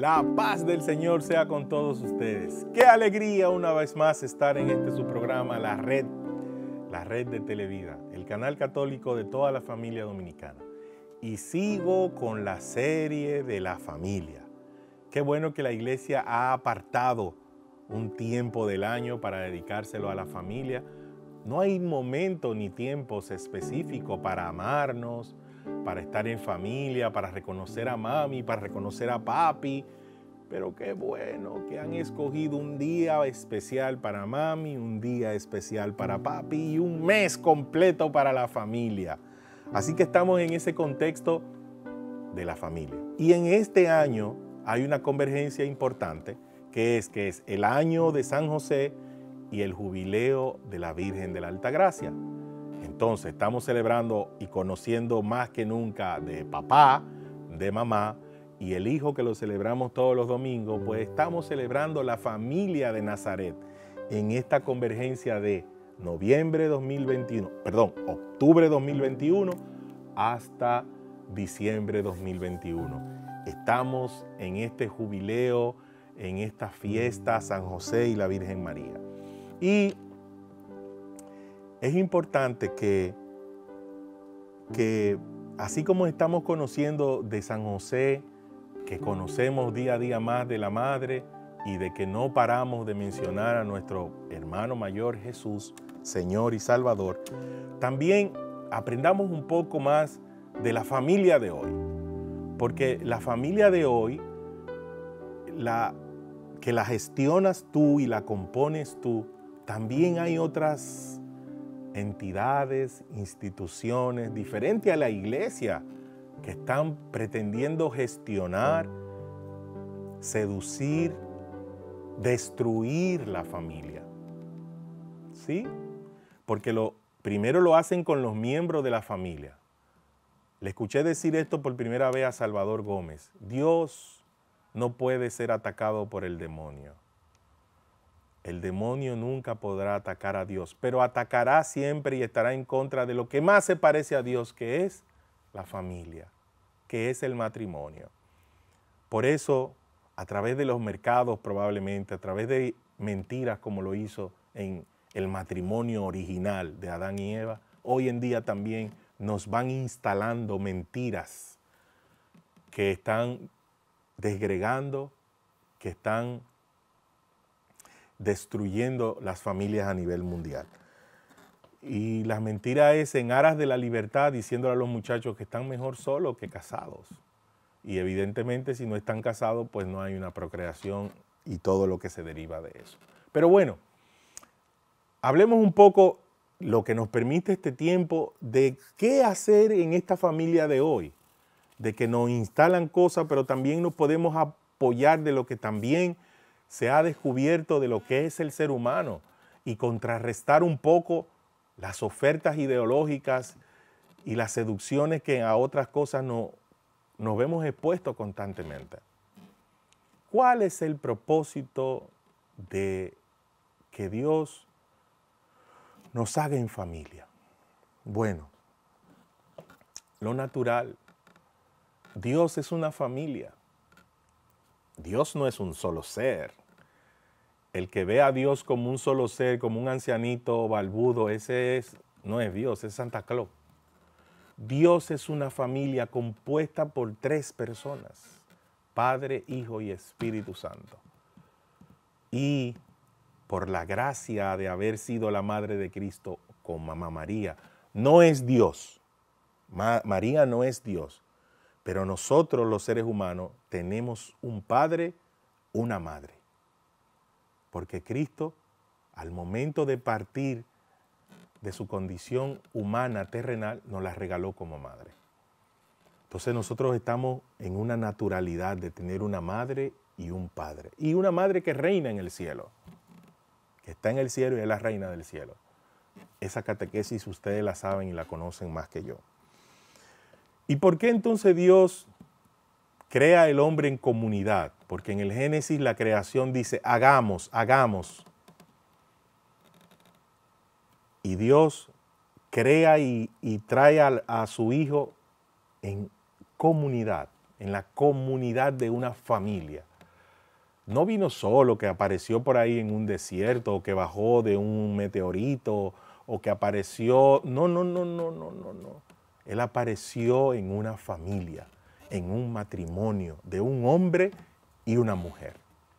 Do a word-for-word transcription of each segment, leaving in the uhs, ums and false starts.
La paz del Señor sea con todos ustedes. Qué alegría una vez más estar en este su programa, La Red, la Red de Televida, el canal católico de toda la familia dominicana. Y sigo con la serie de la familia. Qué bueno que la iglesia ha apartado un tiempo del año para dedicárselo a la familia. No hay momento ni tiempos específicos para amarnos, para estar en familia, para reconocer a mami, para reconocer a papi. Pero qué bueno que han escogido un día especial para mami, un día especial para papi y un mes completo para la familia. Así que estamos en ese contexto de la familia. Y en este año hay una convergencia importante, que es que es el año de San José y el jubileo de la Virgen de la Altagracia. Entonces estamos celebrando y conociendo más que nunca de papá, de mamá y el hijo que lo celebramos todos los domingos, pues estamos celebrando la familia de Nazaret en esta convergencia de noviembre dos mil veintiuno, perdón, octubre dos mil veintiuno hasta diciembre dos mil veintiuno. Estamos en este jubileo, en esta fiesta San José y la Virgen María. Y es importante que, que así como estamos conociendo de San José, que conocemos día a día más de la Madre y de que no paramos de mencionar a nuestro hermano mayor Jesús, Señor y Salvador, también aprendamos un poco más de la familia de hoy. Porque la familia de hoy, la, que la gestionas tú y la compones tú, también hay otras entidades, instituciones, diferentes a la iglesia, que están pretendiendo gestionar, seducir, destruir la familia. ¿Sí? Porque lo, primero lo hacen con los miembros de la familia. Le escuché decir esto por primera vez a Salvador Gómez. Dios no puede ser atacado por el demonio. El demonio nunca podrá atacar a Dios, pero atacará siempre y estará en contra de lo que más se parece a Dios, que es la familia, que es el matrimonio. Por eso, a través de los mercados probablemente, a través de mentiras como lo hizo en el matrimonio original de Adán y Eva, hoy en día también nos van instalando mentiras que están desgregando, que están destruyendo las familias a nivel mundial. Y la mentira es en aras de la libertad, diciéndole a los muchachos que están mejor solos que casados. Y evidentemente si no están casados, pues no hay una procreación y todo lo que se deriva de eso. Pero bueno, hablemos un poco, lo que nos permite este tiempo, de qué hacer en esta familia de hoy. De que nos instalan cosas, pero también nos podemos apoyar de lo que también se ha descubierto de lo que es el ser humano y contrarrestar un poco las ofertas ideológicas y las seducciones que a otras cosas no, nos vemos expuestos constantemente. ¿Cuál es el propósito de que Dios nos haga en familia? Bueno, lo natural, Dios es una familia. Dios no es un solo ser. El que ve a Dios como un solo ser, como un ancianito barbudo, ese es, no es Dios, es Santa Claus. Dios es una familia compuesta por tres personas, Padre, Hijo y Espíritu Santo. Y por la gracia de haber sido la madre de Cristo con mamá María, no es Dios. Ma- María no es Dios, pero nosotros los seres humanos tenemos un padre, una madre. Porque Cristo, al momento de partir de su condición humana, terrenal, nos la regaló como madre. Entonces nosotros estamos en una naturalidad de tener una madre y un padre. Y una madre que reina en el cielo, que está en el cielo y es la reina del cielo. Esa catequesis ustedes la saben y la conocen más que yo. ¿Y por qué entonces Dios crea el hombre en comunidad? Porque en el Génesis la creación dice, hagamos, hagamos. Y Dios crea y, y trae a, a su hijo en comunidad, en la comunidad de una familia. No vino solo, que apareció por ahí en un desierto, o que bajó de un meteorito, o que apareció... No, no, no, no, no, no, no. Él apareció en una familia, en un matrimonio de un hombre y una mujer.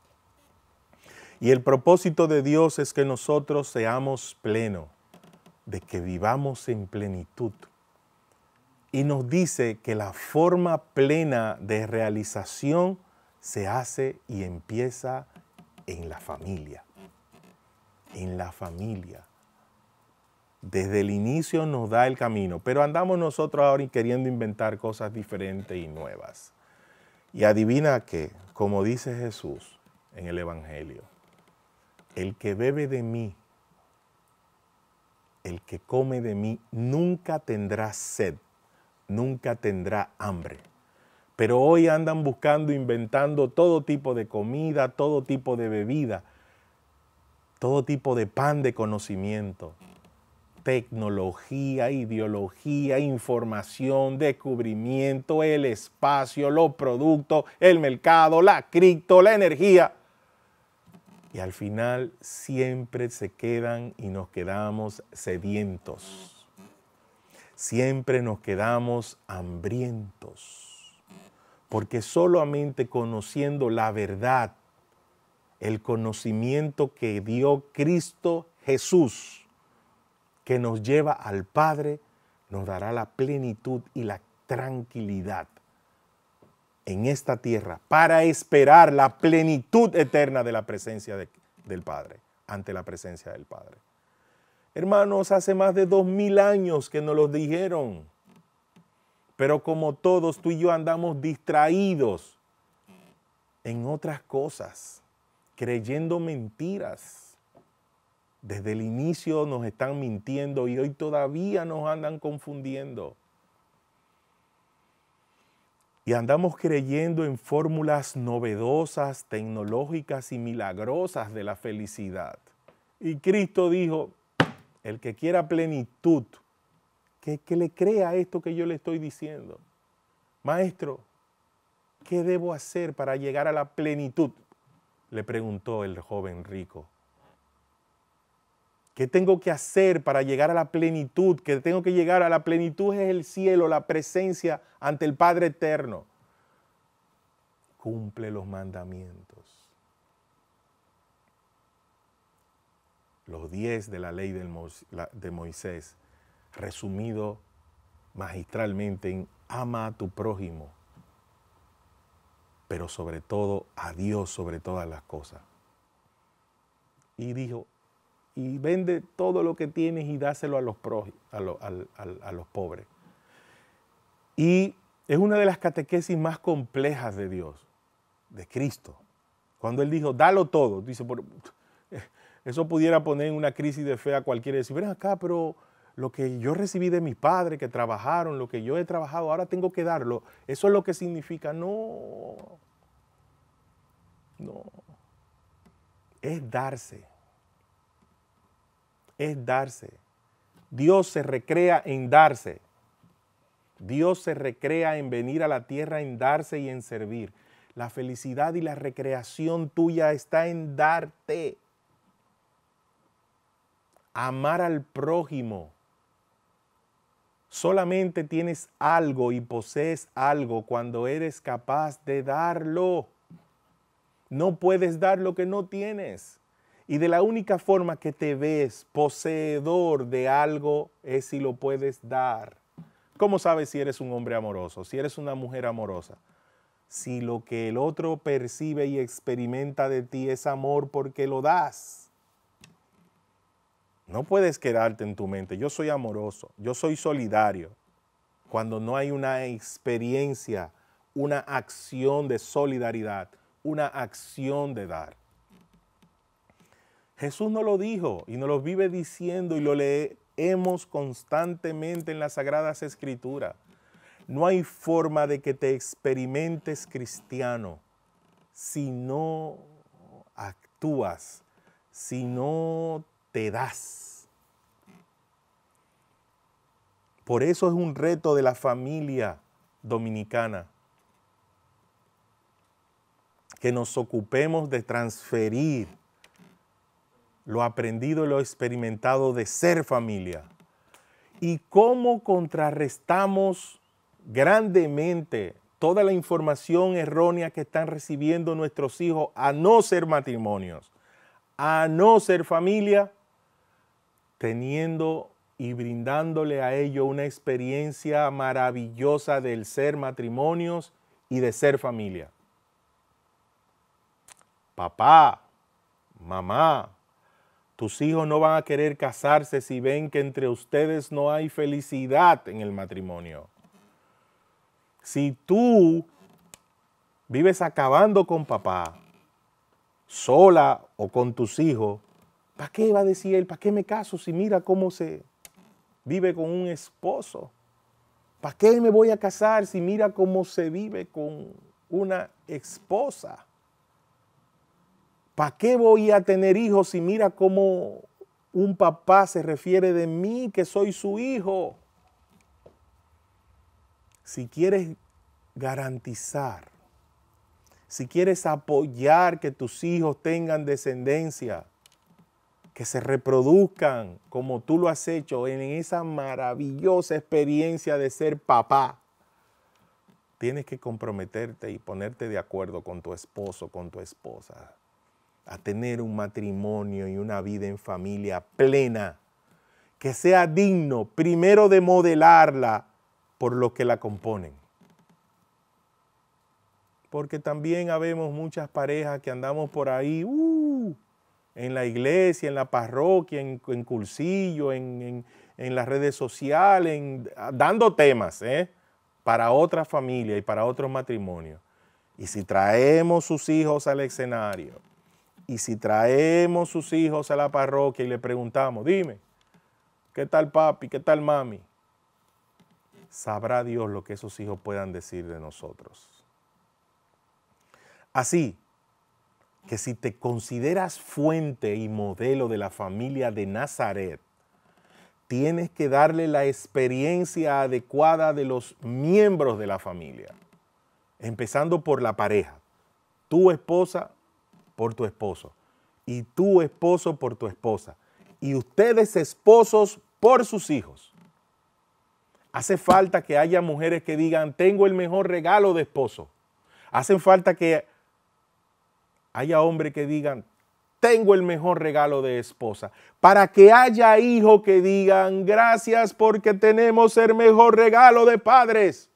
Y el propósito de Dios es que nosotros seamos plenos, de que vivamos en plenitud. Y nos dice que la forma plena de realización se hace y empieza en la familia. En la familia. Desde el inicio nos da el camino, pero andamos nosotros ahora queriendo inventar cosas diferentes y nuevas. Y adivina que, como dice Jesús en el Evangelio, el que bebe de mí, el que come de mí, nunca tendrá sed, nunca tendrá hambre. Pero hoy andan buscando, inventando todo tipo de comida, todo tipo de bebida, todo tipo de pan de conocimiento, tecnología, ideología, información, descubrimiento, el espacio, los productos, el mercado, la cripto, la energía. Y al final siempre se quedan y nos quedamos sedientos. Siempre nos quedamos hambrientos. Porque solamente conociendo la verdad, el conocimiento que dio Cristo Jesús, que nos lleva al Padre, nos dará la plenitud y la tranquilidad en esta tierra para esperar la plenitud eterna de la presencia de, del Padre, ante la presencia del Padre. Hermanos, hace más de dos mil años que nos lo dijeron, pero como todos, tú y yo andamos distraídos en otras cosas, creyendo mentiras. Desde el inicio nos están mintiendo y hoy todavía nos andan confundiendo. Y andamos creyendo en fórmulas novedosas, tecnológicas y milagrosas de la felicidad. Y Cristo dijo, el que quiera plenitud, que, que le crea esto que yo le estoy diciendo. Maestro, ¿qué debo hacer para llegar a la plenitud? Le preguntó el joven rico. ¿Qué tengo que hacer para llegar a la plenitud? ¿Qué tengo que llegar a la plenitud? Es el cielo, la presencia ante el Padre eterno. Cumple los mandamientos. Los diez de la ley de Moisés, resumido magistralmente en ama a tu prójimo, pero sobre todo a Dios sobre todas las cosas. Y dijo, y vende todo lo que tienes y dáselo a los, pro, a, lo, a, a, a los pobres. Y es una de las catequesis más complejas de Dios, de Cristo. Cuando Él dijo, dalo todo, dice, por, eso pudiera poner en una crisis de fe a cualquiera y decir, ven acá, pero lo que yo recibí de mis padres que trabajaron, lo que yo he trabajado, ahora tengo que darlo. Eso es lo que significa. No, no, es darse. Es darse. Dios se recrea en darse. Dios se recrea en venir a la tierra, en darse y en servir. La felicidad y la recreación tuya está en darte. Amar al prójimo. Solamente tienes algo y posees algo cuando eres capaz de darlo. No puedes dar lo que no tienes. Y de la única forma que te ves poseedor de algo es si lo puedes dar. ¿Cómo sabes si eres un hombre amoroso? Si eres una mujer amorosa. Si lo que el otro percibe y experimenta de ti es amor porque lo das. No puedes quedarte en tu mente, yo soy amoroso, yo soy solidario, cuando no hay una experiencia, una acción de solidaridad, una acción de dar. Jesús nos lo dijo y nos lo vive diciendo y lo leemos constantemente en las Sagradas Escrituras. No hay forma de que te experimentes cristiano si no actúas, si no te das. Por eso es un reto de la familia dominicana que nos ocupemos de transferir lo aprendido y lo experimentado de ser familia. Y cómo contrarrestamos grandemente toda la información errónea que están recibiendo nuestros hijos a no ser matrimonios, a no ser familia, teniendo y brindándole a ellos una experiencia maravillosa del ser matrimonios y de ser familia. Papá, mamá, tus hijos no van a querer casarse si ven que entre ustedes no hay felicidad en el matrimonio. Si tú vives acabando con papá, sola o con tus hijos, ¿para qué va a decir él? ¿Para qué me caso si mira cómo se vive con un esposo? ¿Para qué me voy a casar si mira cómo se vive con una esposa? ¿Para qué voy a tener hijos si mira cómo un papá se refiere de mí, que soy su hijo? Si quieres garantizar, si quieres apoyar que tus hijos tengan descendencia, que se reproduzcan como tú lo has hecho en esa maravillosa experiencia de ser papá, tienes que comprometerte y ponerte de acuerdo con tu esposo, con tu esposa, a tener un matrimonio y una vida en familia plena, que sea digno primero de modelarla por los que la componen. Porque también habemos muchas parejas que andamos por ahí, uh, en la iglesia, en la parroquia, en, en cursillo, en, en, en las redes sociales, en, dando temas ¿eh? para otra familia y para otros matrimonios. Y si traemos sus hijos al escenario, y si traemos sus hijos a la parroquia y le preguntamos, dime, ¿qué tal papi? ¿Qué tal mami? Sabrá Dios lo que esos hijos puedan decir de nosotros. Así que si te consideras fuente y modelo de la familia de Nazaret, tienes que darle la experiencia adecuada de los miembros de la familia, empezando por la pareja, tu esposa por tu esposo, y tu esposo por tu esposa, y ustedes esposos por sus hijos. Hace falta que haya mujeres que digan, tengo el mejor regalo de esposo. Hace falta que haya hombres que digan, tengo el mejor regalo de esposa. Para que haya hijos que digan, gracias porque tenemos el mejor regalo de padres.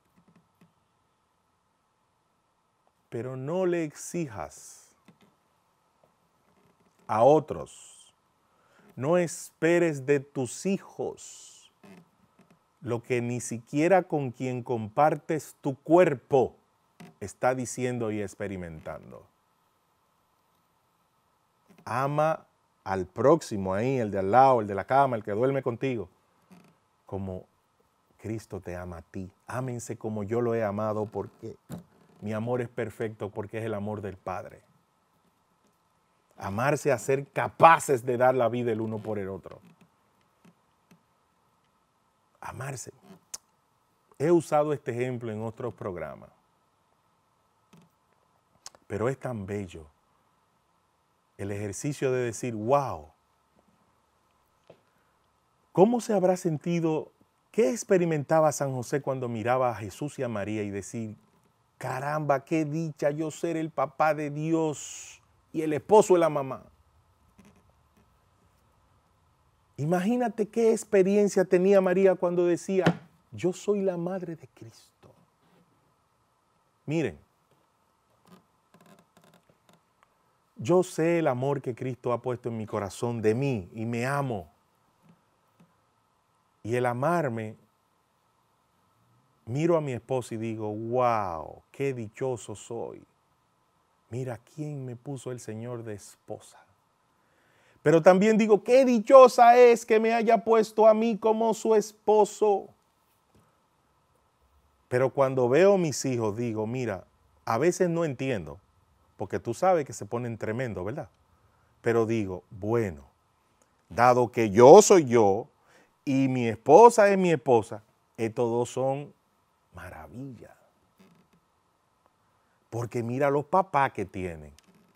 Pero no le exijas a otros, no esperes de tus hijos lo que ni siquiera con quien compartes tu cuerpo está diciendo y experimentando. Ama al próximo ahí, el de al lado, el de la cama, el que duerme contigo, como Cristo te ama a ti. Ámense como yo lo he amado, porque mi amor es perfecto, porque es el amor del Padre. Amarse a ser capaces de dar la vida el uno por el otro. Amarse. He usado este ejemplo en otros programas, pero es tan bello el ejercicio de decir, wow, ¿cómo se habrá sentido, qué experimentaba San José cuando miraba a Jesús y a María y decir, caramba, qué dicha yo ser el papá de Dios y el esposo de la mamá? Imagínate qué experiencia tenía María cuando decía, yo soy la madre de Cristo. Miren, yo sé el amor que Cristo ha puesto en mi corazón de mí y me amo. Y el amarme, miro a mi esposa y digo, wow, qué dichoso soy. Mira quién me puso el Señor de esposa. Pero también digo, qué dichosa es que me haya puesto a mí como su esposo. Pero cuando veo a mis hijos, digo, mira, a veces no entiendo, porque tú sabes que se ponen tremendo, ¿verdad? Pero digo, bueno, dado que yo soy yo y mi esposa es mi esposa, estos dos son maravillas. Porque mira los papás que tienen.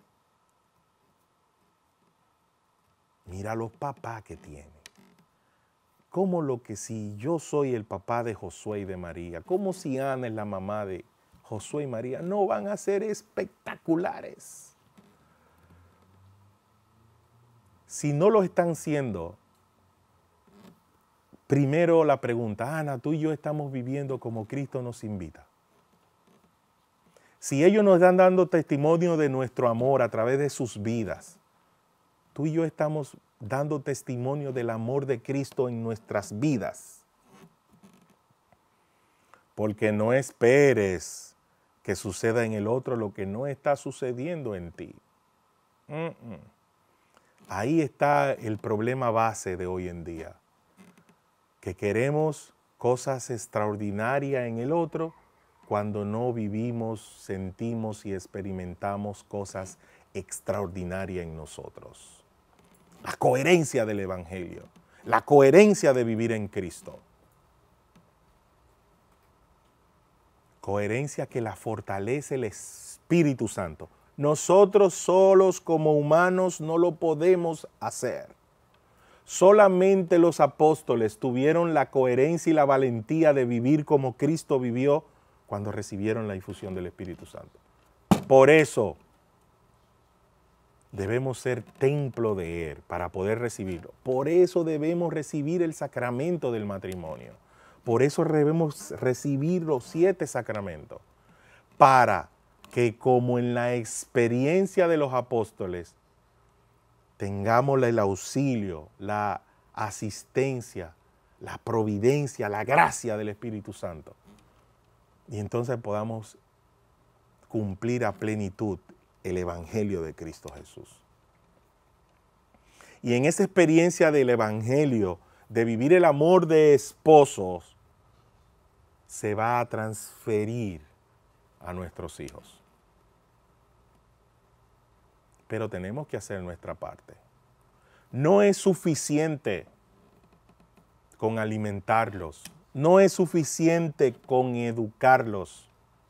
Mira los papás que tienen. Como lo que si yo soy el papá de Josué y de María, como si Ana es la mamá de Josué y María, no van a ser espectaculares. Si no lo están siendo, primero la pregunta, Ana, tú y yo estamos viviendo como Cristo nos invita. Si ellos nos están dando testimonio de nuestro amor a través de sus vidas, tú y yo estamos dando testimonio del amor de Cristo en nuestras vidas. Porque no esperes que suceda en el otro lo que no está sucediendo en ti. Mm-mm. Ahí está el problema base de hoy en día. Que queremos cosas extraordinarias en el otro cuando no vivimos, sentimos y experimentamos cosas extraordinarias en nosotros. La coherencia del Evangelio, la coherencia de vivir en Cristo. Coherencia que la fortalece el Espíritu Santo. Nosotros solos como humanos no lo podemos hacer. Solamente los apóstoles tuvieron la coherencia y la valentía de vivir como Cristo vivió cuando recibieron la infusión del Espíritu Santo. Por eso debemos ser templo de Él para poder recibirlo. Por eso debemos recibir el sacramento del matrimonio. Por eso debemos recibir los siete sacramentos. Para que como en la experiencia de los apóstoles, tengamos el auxilio, la asistencia, la providencia, la gracia del Espíritu Santo. Y entonces podamos cumplir a plenitud el Evangelio de Cristo Jesús. Y en esa experiencia del Evangelio, de vivir el amor de esposos, se va a transferir a nuestros hijos. Pero tenemos que hacer nuestra parte. No es suficiente con alimentarlos. No es suficiente con educarlos.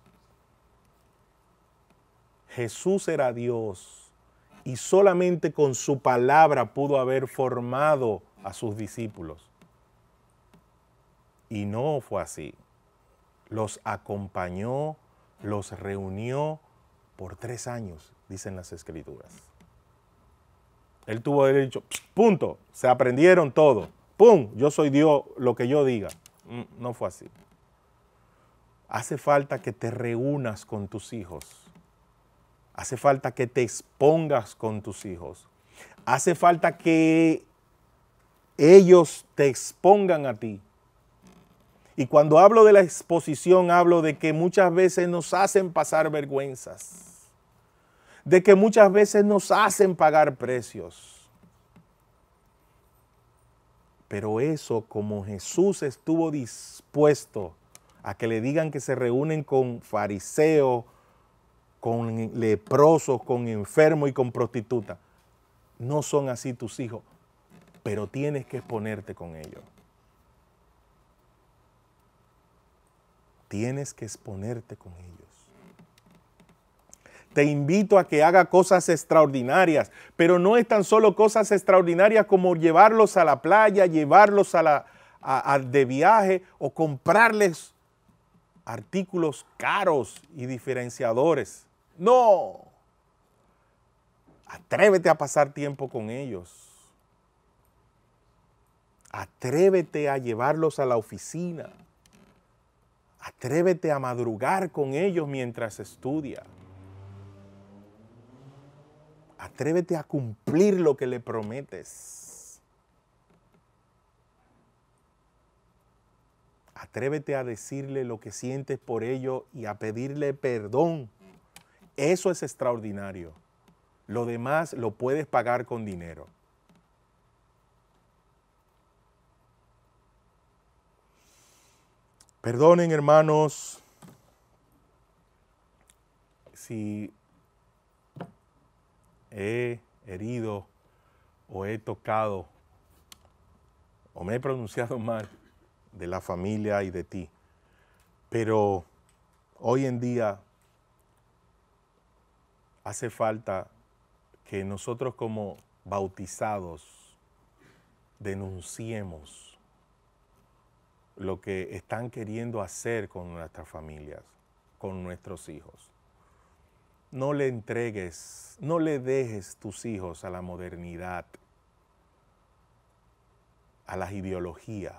Jesús era Dios y solamente con su palabra pudo haber formado a sus discípulos. Y no fue así. Los acompañó, los reunió por tres años, dicen las Escrituras. Él tuvo que haber dicho, punto, se aprendieron todo. Pum, yo soy Dios, lo que yo diga. No fue así. Hace falta que te reúnas con tus hijos. Hace falta que te expongas con tus hijos. Hace falta que ellos te expongan a ti. Y cuando hablo de la exposición, hablo de que muchas veces nos hacen pasar vergüenzas. De que muchas veces nos hacen pagar precios. Pero eso, como Jesús estuvo dispuesto a que le digan que se reúnen con fariseos, con leprosos, con enfermos y con prostitutas. No son así tus hijos, pero tienes que exponerte con ellos. Tienes que exponerte con ellos. Te invito a que haga cosas extraordinarias, pero no es tan solo cosas extraordinarias como llevarlos a la playa, llevarlos a la, a, a, de viaje o comprarles artículos caros y diferenciadores. No. Atrévete a pasar tiempo con ellos. Atrévete a llevarlos a la oficina. Atrévete a madrugar con ellos mientras estudia. Atrévete a cumplir lo que le prometes. Atrévete a decirle lo que sientes por ello y a pedirle perdón. Eso es extraordinario. Lo demás lo puedes pagar con dinero. Perdonen, hermanos, si he herido o he tocado o me he pronunciado mal de la familia y de ti. Pero hoy en día hace falta que nosotros como bautizados denunciemos lo que están queriendo hacer con nuestras familias, con nuestros hijos. No le entregues, no le dejes tus hijos a la modernidad, a las ideologías.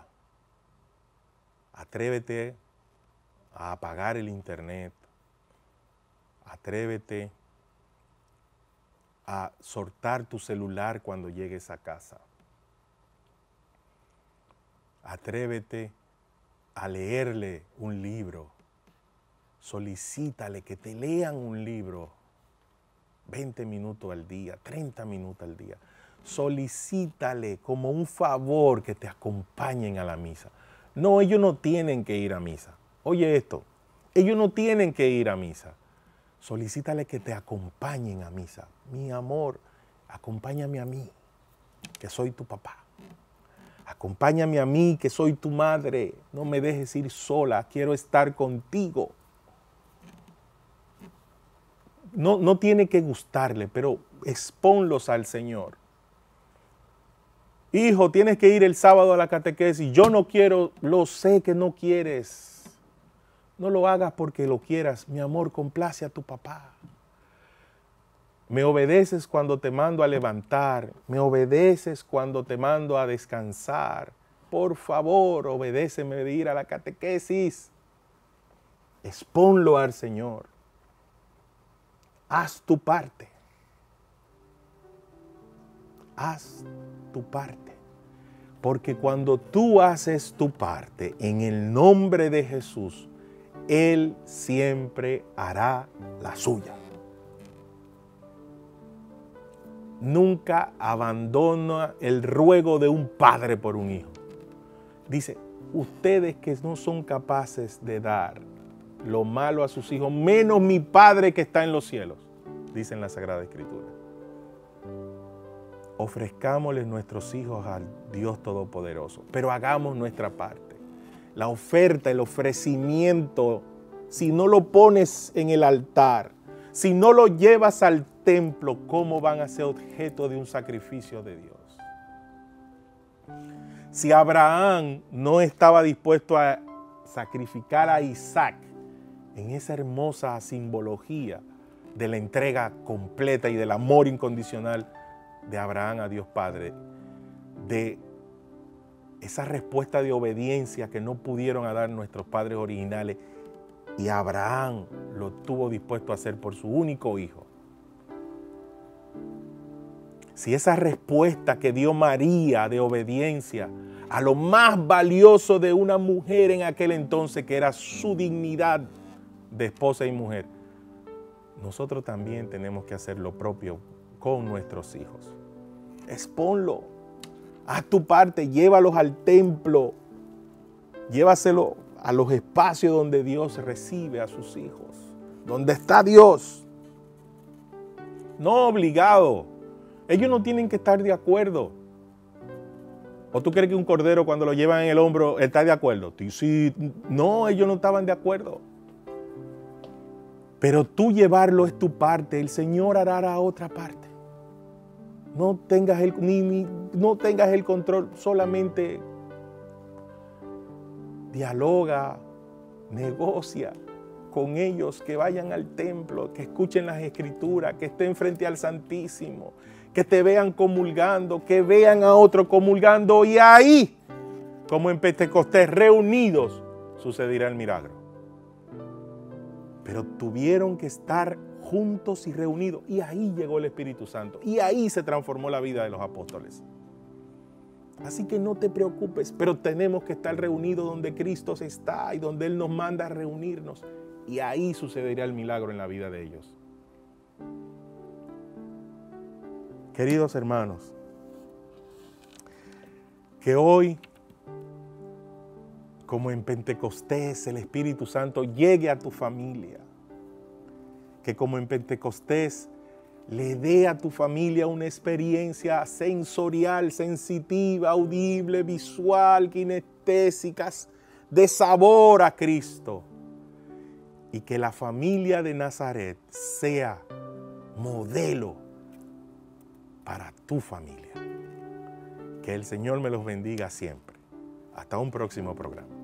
Atrévete a apagar el internet, atrévete a soltar tu celular cuando llegues a casa. Atrévete a leerle un libro. Solicítale que te lean un libro veinte minutos al día, treinta minutos al día. Solicítale como un favor que te acompañen a la misa. No, ellos no tienen que ir a misa. Oye esto, ellos no tienen que ir a misa. Solicítale que te acompañen a misa. Mi amor, acompáñame a mí, que soy tu papá. Acompáñame a mí, que soy tu madre. No me dejes ir sola, quiero estar contigo. No, no tiene que gustarle, pero expónlos al Señor. Hijo, tienes que ir el sábado a la catequesis. Yo no quiero, lo sé que no quieres. No lo hagas porque lo quieras. Mi amor, complace a tu papá. Me obedeces cuando te mando a levantar. Me obedeces cuando te mando a descansar. Por favor, obedéceme de ir a la catequesis. Expónlo al Señor. Haz tu parte. Haz tu parte. Porque cuando tú haces tu parte en el nombre de Jesús, Él siempre hará la suya. Nunca abandona el ruego de un padre por un hijo. Dice, ustedes que no son capaces de dar lo malo a sus hijos, menos mi Padre que está en los cielos, dice en la Sagrada Escritura. Ofrezcámosles nuestros hijos al Dios Todopoderoso, pero hagamos nuestra parte. La oferta, el ofrecimiento, si no lo pones en el altar, si no lo llevas al templo, ¿cómo van a ser objeto de un sacrificio de Dios? Si Abraham no estaba dispuesto a sacrificar a Isaac en esa hermosa simbología de la entrega completa y del amor incondicional de Abraham a Dios Padre, de esa respuesta de obediencia que no pudieron dar nuestros padres originales, y Abraham lo tuvo dispuesto a hacer por su único hijo. Si esa respuesta que dio María de obediencia a lo más valioso de una mujer en aquel entonces, que era su dignidad de esposa y mujer, nosotros también tenemos que hacer lo propio con nuestros hijos. Exponlo, haz tu parte, llévalos al templo, llévaselo a los espacios donde Dios recibe a sus hijos, donde está Dios. No obligado. Ellos no tienen que estar de acuerdo. ¿O tú crees que un cordero cuando lo llevan en el hombro está de acuerdo? Sí, no, ellos no estaban de acuerdo. Pero tú llevarlo es tu parte, el Señor hará la otra parte. No tengas el, ni, ni, no tengas el control, solamente dialoga, negocia con ellos, que vayan al templo, que escuchen las Escrituras, que estén frente al Santísimo, que te vean comulgando, que vean a otro comulgando, y ahí, como en Pentecostés, reunidos, sucederá el milagro. Pero tuvieron que estar juntos y reunidos, y ahí llegó el Espíritu Santo, y ahí se transformó la vida de los apóstoles. Así que no te preocupes, pero tenemos que estar reunidos donde Cristo está y donde Él nos manda a reunirnos, y ahí sucederá el milagro en la vida de ellos. Queridos hermanos, que hoy, como en Pentecostés, el Espíritu Santo llegue a tu familia. Que como en Pentecostés le dé a tu familia una experiencia sensorial, sensitiva, audible, visual, kinestésica, de sabor a Cristo. Y que la familia de Nazaret sea modelo para tu familia. Que el Señor me los bendiga siempre. Hasta un próximo programa.